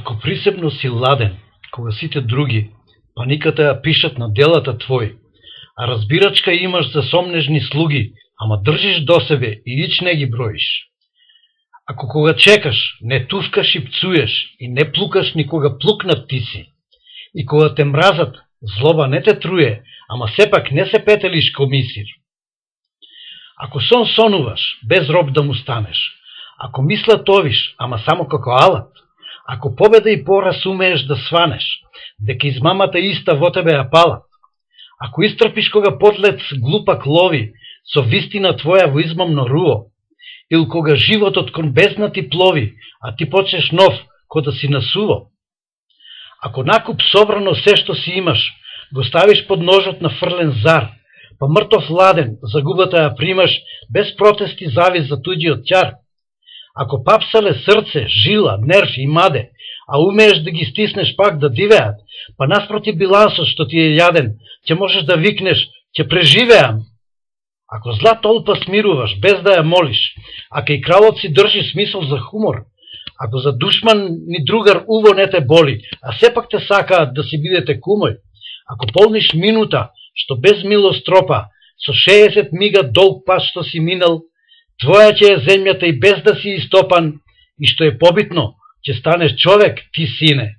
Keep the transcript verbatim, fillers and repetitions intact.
Ако присебно си ладен, кога сите други, паниката ја пишат на делата твои, а разбирачка имаш за сомнежни слуги, ама држиш до себе и ич не ги броиш. Ако кога чекаш, не тувкаш и пцуеш, и не плукаш никога плукнат ти си, и кога те мразат, злоба не те труе, ама сепак не се петелиш ко мисир. Ако сон сонуваш, без роб да му станеш, ако мисла товиш, ама само како алат, ако победа и пораз умееш да сванеш, дека измамата иста во тебе ја палат, ако истрпиш кога подлец глупак лови, со вистина твоја во измамно руо, или кога животот кон бездна ти плови, а ти почнеш нов, ко да си насуво, ако накуп собрано се што си имаш, го ставиш под ножот на фрлен зар, па мртов ладен, загубата ја примаш, без протести завис за туѓиот ќар, ако папсале срце, жила, нерв и маде, а умееш да ги стиснеш пак да дивеат, па наспроти билансот што ти е јаден, ќе можеш да викнеш, ќе преживеам. Ако зла толпа смируваш, без да ја молиш, ако и кралот си држи смисол за хумор, ако за душман ни другар уво не те боли, а сепак те сакаат да си бидете кумој, ако полниш минута, што без милост тропа, со шеесет мига долг пат што си минал, твоја ќе е земјата и без да си истопан, и што е побитно, ќе станеш човек, ти сине.